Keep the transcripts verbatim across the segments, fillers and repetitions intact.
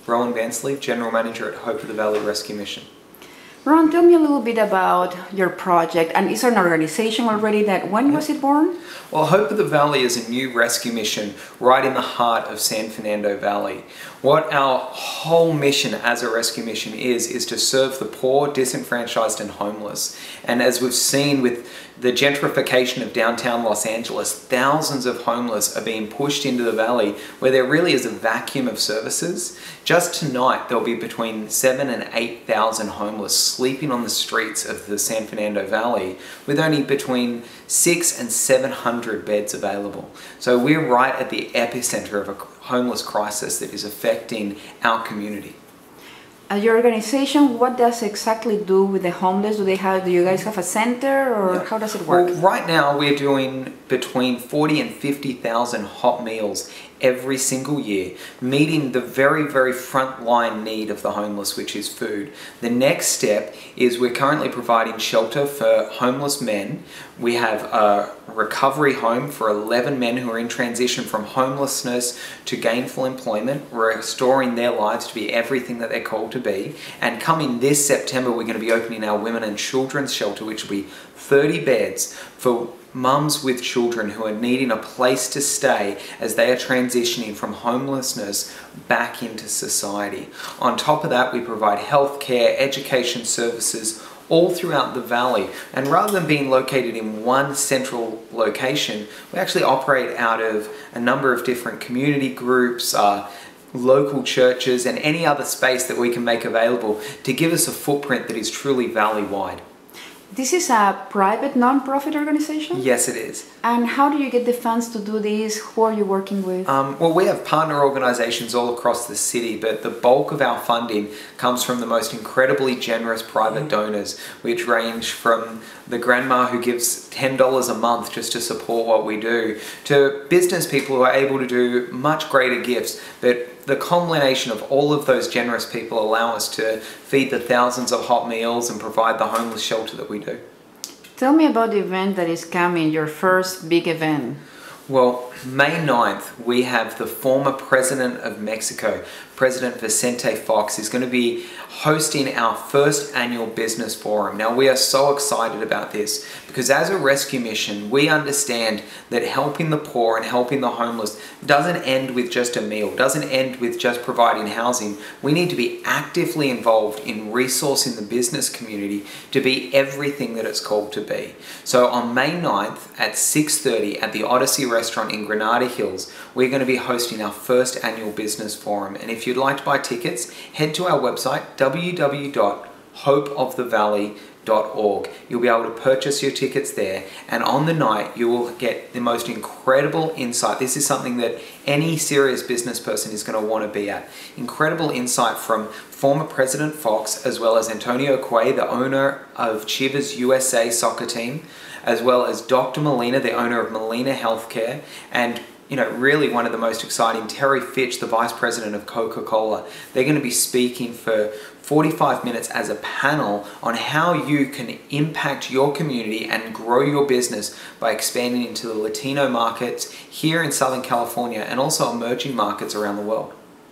Rowan Vansleve, General Manager at Hope of the Valley Rescue Mission. Ron, tell me a little bit about your project, and is there an organization already that, when was it born? Well, Hope of the Valley is a new rescue mission right in the heart of San Fernando Valley. What our whole mission as a rescue mission is, is to serve the poor, disenfranchised and homeless. And as we've seen with the gentrification of downtown Los Angeles, thousands of homeless are being pushed into the valley where there really is a vacuum of services. Just tonight, there'll be between seven and eight thousand homeless sleeping on the streets of the San Fernando Valley with only between six and seven hundred beds available. So we're right at the epicenter of a homeless crisis that is affecting our community. Uh, your organization, what does exactly do with the homeless? Do they have? Do you guys have a center, or yeah. how does it work? Well, right now we're doing between forty and fifty thousand hot meals every single year, meeting the very, very frontline need of the homeless, which is food. The next step is we're currently providing shelter for homeless men. We have a recovery home for eleven men who are in transition from homelessness to gainful employment, restoring their lives to be everything that they're called to be. And coming this September, we're going to be opening our women and children's shelter, which will be thirty beds for mums with children who are needing a place to stay as they are transitioning from homelessness back into society. On top of that, we provide healthcare, education services all throughout the valley. And rather than being located in one central location, we actually operate out of a number of different community groups, uh, local churches, and any other space that we can make available to give us a footprint that is truly valley-wide. This is a private non-profit organization? Yes, it is. And how do you get the funds to do this? Who are you working with? Um, well, we have partner organizations all across the city, but the bulk of our funding comes from the most incredibly generous private donors, which range from the grandma who gives ten dollars a month just to support what we do, to business people who are able to do much greater gifts. But the combination of all of those generous people allow us to feed the thousands of hot meals and provide the homeless shelter that we do. Tell me about the event that is coming, your first big event. Well, May ninth, we have the former president of Mexico, President Vicente Fox, is going to be hosting our first annual business forum. Now, we are so excited about this because as a rescue mission, we understand that helping the poor and helping the homeless doesn't end with just a meal, doesn't end with just providing housing. We need to be actively involved in resourcing the business community to be everything that it's called to be. So on May ninth at six thirty at the Odyssey restaurant in Granada Hills, we're going to be hosting our first annual business forum. And if you'd like to buy tickets, head to our website, w w w dot hope of the valley dot org. You'll be able to purchase your tickets there, and on the night you will get the most incredible insight. This is something that any serious business person is going to want to be at. Incredible insight from former President Fox, as well as Antonio Quay, the owner of Chivas U S A soccer team, as well as Doctor Molina, the owner of Molina Healthcare, and you know, really one of the most exciting, Jery, Fitch, the Vice President of Coca. They're going to be speaking for forty-five minutes as a panel on how you can impact your community and grow your business by expanding into the Latino markets here in Southern California and also emerging markets around the world.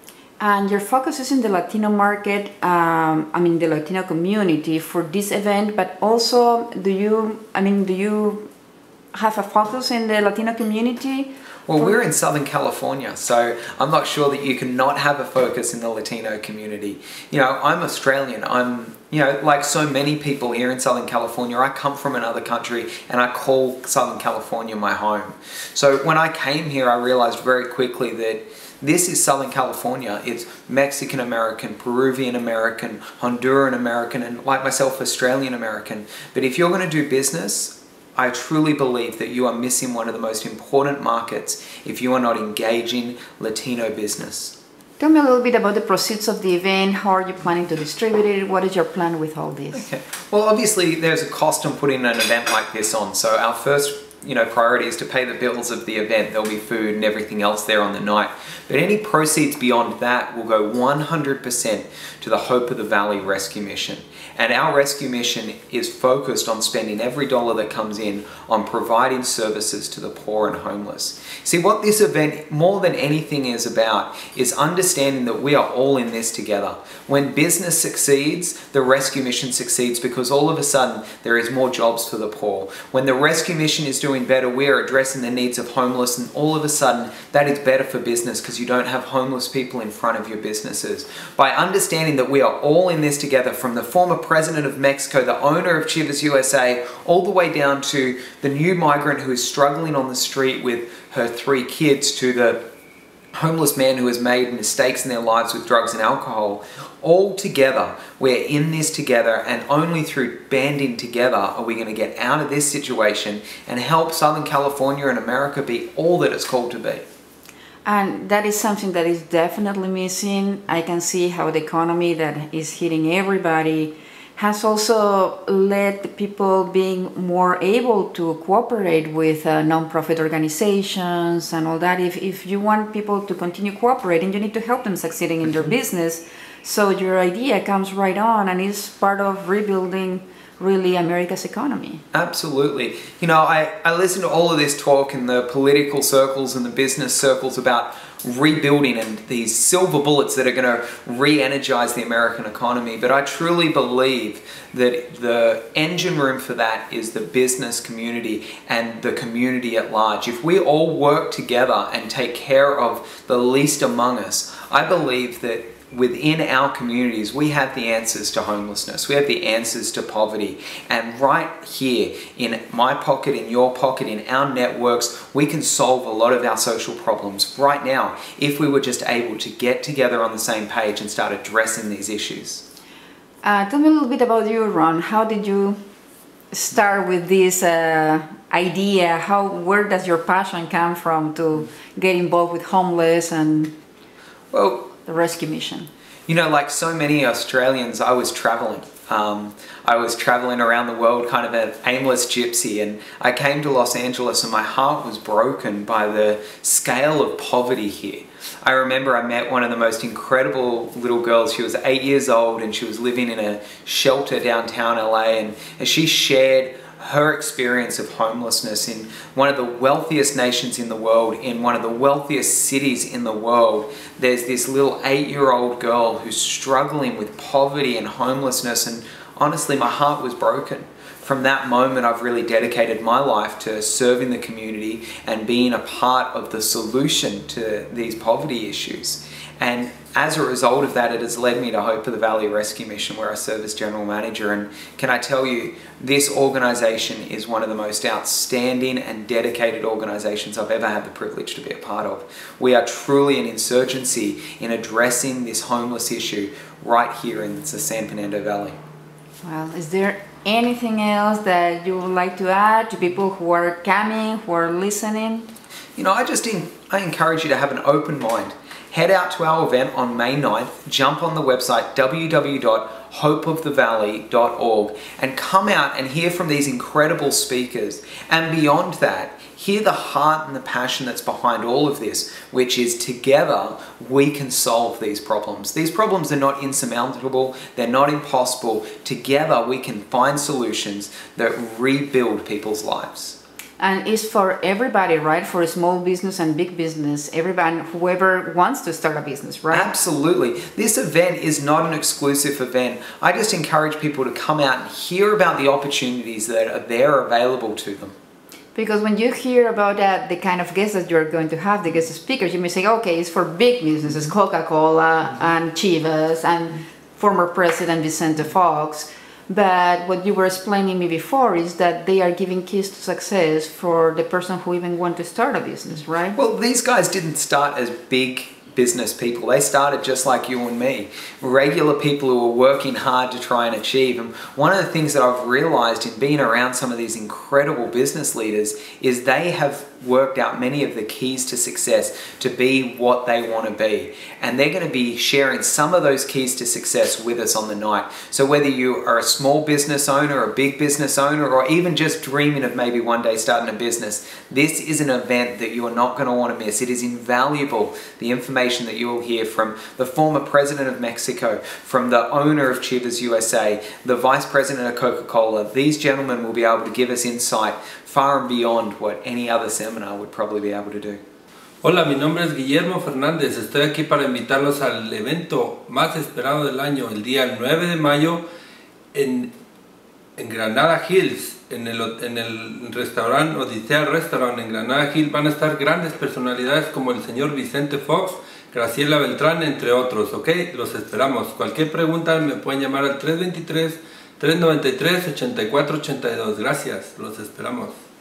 And your focus is in the Latino market, um, I mean the Latino community for this event, but also do you, I mean, do you have a focus in the Latino community? Well, we're in Southern California, so I'm not sure that you can not have a focus in the Latino community. You know, I'm Australian. I'm, you know, like so many people here in Southern California, I come from another country and I call Southern California my home. So when I came here, I realized very quickly that this is Southern California. It's Mexican American, Peruvian American, Honduran American, and like myself, Australian American. But if you're going to do business, I truly believe that you are missing one of the most important markets if you are not engaging Latino business. Tell me a little bit about the proceeds of the event. How are you planning to distribute it? What is your plan with all this? Okay. Well, obviously there's a cost on putting an event like this on. So our first you know, priority is to pay the bills of the event. There'll be food and everything else there on the night. But any proceeds beyond that will go one hundred percent to the Hope of the Valley Rescue Mission. And our rescue mission is focused on spending every dollar that comes in on providing services to the poor and homeless. See, what this event more than anything is about is understanding that we are all in this together. When business succeeds, the rescue mission succeeds because all of a sudden there is more jobs for the poor. When the rescue mission is doing better, we are addressing the needs of homeless, and all of a sudden that is better for business because you don't have homeless people in front of your businesses. By understanding that we are all in this together, from the former president of Mexico, the owner of Chivas U S A, all the way down to the new migrant who is struggling on the street with her three kids, to the homeless man who has made mistakes in their lives with drugs and alcohol, all together, we're in this together, and only through banding together are we going to get out of this situation and help Southern California and America be all that it's called to be. And that is something that is definitely missing. I can see how the economy that is hitting everybody has also led the people being more able to cooperate with uh, non-profit organizations and all that. If, if you want people to continue cooperating, you need to help them succeeding in their business. So your idea comes right on and is part of rebuilding really America's economy. Absolutely. You know, I, I listen to all of this talk in the political circles and the business circles about rebuilding and these silver bullets that are going to re-energize the American economy. But I truly believe that the engine room for that is the business community and the community at large. If we all work together and take care of the least among us, I believe that within our communities, we have the answers to homelessness. We have the answers to poverty. And right here, in my pocket, in your pocket, in our networks, we can solve a lot of our social problems right now if we were just able to get together on the same page and start addressing these issues. Uh, tell me a little bit about you, Ron. How did you start with this uh, idea? How, where does your passion come from to get involved with homeless and well, the rescue mission? You know, like so many Australians, I was traveling. Um, I was traveling around the world, kind of an aimless gypsy, and I came to Los Angeles and my heart was broken by the scale of poverty here. I remember I met one of the most incredible little girls. She was eight years old and she was living in a shelter downtown L A, and as she shared her experience of homelessness in one of the wealthiest nations in the world, in one of the wealthiest cities in the world, there's this little eight-year-old girl who's struggling with poverty and homelessness, and honestly my heart was broken. From that moment, I've really dedicated my life to serving the community and being a part of the solution to these poverty issues. And as a result of that, it has led me to Hope of the Valley Rescue Mission, where I serve as General Manager. And can I tell you, this organization is one of the most outstanding and dedicated organizations I've ever had the privilege to be a part of. We are truly an insurgency in addressing this homeless issue right here in the San Fernando Valley. Well, is there anything else that you would like to add to people who are coming, who are listening? You know, I just in, I encourage you to have an open mind. Head out to our event on May ninth, jump on the website w w w dot hope of the valley dot org and come out and hear from these incredible speakers. And beyond that, hear the heart and the passion that's behind all of this, which is together we can solve these problems. These problems are not insurmountable, they're not impossible. Together we can find solutions that rebuild people's lives. And it's for everybody, right? For small business and big business, everybody, whoever wants to start a business, right? Absolutely. This event is not an exclusive event. I just encourage people to come out and hear about the opportunities that are there available to them. Because when you hear about that, the kind of guests that you're going to have, the guest speakers, you may say, okay, it's for big businesses, Coca-Cola and Chivas and former President Vicente Fox. But what you were explaining me before is that they are giving keys to success for the person who even wants to start a business, right? Well, these guys didn't start as big business people. They started just like you and me, regular people who were working hard to try and achieve. And one of the things that I've realized in being around some of these incredible business leaders is they have worked out many of the keys to success to be what they want to be. And they're going to be sharing some of those keys to success with us on the night. So whether you are a small business owner, a big business owner, or even just dreaming of maybe one day starting a business, this is an event that you are not going to want to miss. It is invaluable, the information that you will hear from the former president of Mexico, from the owner of Chivas U S A, the vice president of Coca-Cola. These gentlemen will be able to give us insight far and beyond what any other seminar would probably be able to do. Hola, mi nombre es Guillermo Fernández. Estoy aquí para invitarlos al evento más esperado del año, el día nueve de mayo en, en Granada Hills, en el, en el restaurante Odyssey Restaurant en Granada Hills. Van a estar grandes personalidades como el señor Vicente Fox, Graciela Beltrán, entre otros, ¿ok? Los esperamos. Cualquier pregunta me pueden llamar al tres dos tres, tres nueve tres, ocho cuatro ocho dos. Gracias, los esperamos.